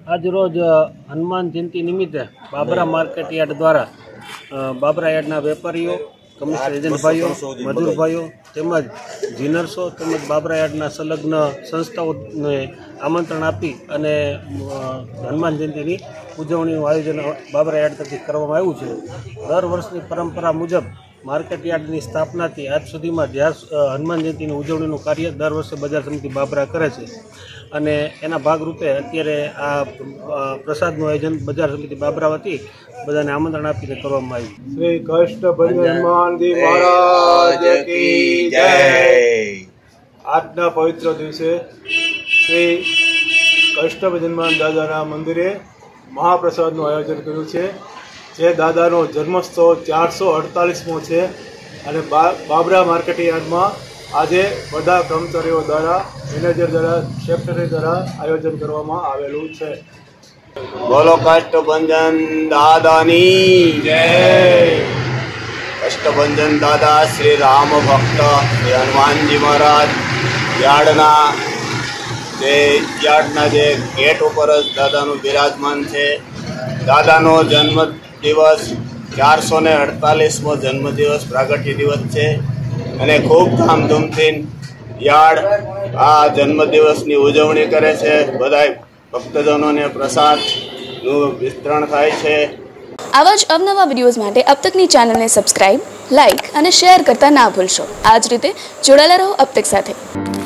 આજ રોજ હનુમાન જયંતિ નિમિત્તે બાબરા માર્કેટ યાર્ડ દ્વારા બાબરા યાર્ડના વેપારીઓ, કમિશનર એજન્ટ ભાઈઓ, મજૂર ભાઈઓ તેમજ જીનર્સો તેમજ બાબરા યાર્ડના સંલગ્ન સંસ્થાઓને આમંત્રણ આપી અને હનુમાન જયંતિની ઉજવણીનું આયોજન બાબરા યાર્ડ તરફથી કરવામાં આવ્યું છે। દર વર્ષની પરંપરા મુજબ માર્કેટ યાર્ડની સ્થાપનાથી આજ સુધીમાં જ્યાં હનુમાન જયંતિની ઉજવણીનું કાર્ય દર વર્ષે બજાર સમિતિ બાબરા કરે છે અને એના ભાગરૂપે અત્યારે આ પ્રસાદનું આયોજન બજાર સમિતિ બાબરા વતી બધાને આમંત્રણ આપીને કરવામાં આવ્યું। શ્રી કષ્ટભંજન હનુમાનજી મહારાજ કી જય। આજના પવિત્ર દિવસે શ્રી કષ્ટભંજન દાદાના મંદિરે મહાપ્રસાદનું આયોજન કર્યું છે, જે દાદાનો જન્મોત્સવ 448મો છે અને બાબરા માર્કેટ યાર્ડમાં આજે બધા કર્મચારીઓ દ્વારા, મેનેજર દ્વારા, સેક્રેટરી દ્વારા આયોજન કરવામાં આવેલું છે। બોલો કષ્ટભંજન દાદાની જય। કષ્ટભંજન દાદા શ્રી રામ ભક્ત શ્રી હનુમાનજી મહારાજ યાર્ડના જે ગેટ ઉપર જ દાદાનું બિરાજમાન છે। દાદાનો જન્મ દિવસ 448મો જન્મદિવસ પ્રાગટ્ય દિવસ છે અને ખૂબ ધામધૂમથી યાર્ડ આ જન્મદિવસની ઉજવણી કરે છે। બધા ભક્તજનોને પ્રસાદનું વિતરણ થાય છે। આવા જ અવનવા વિડીયોઝ માટે અબ તકની ચેનલને સબસ્ક્રાઇબ, લાઇક અને શેર કરતા ના ભૂલશો। આ જ રીતે જોડાયેલા રહો અબ તક સાથે।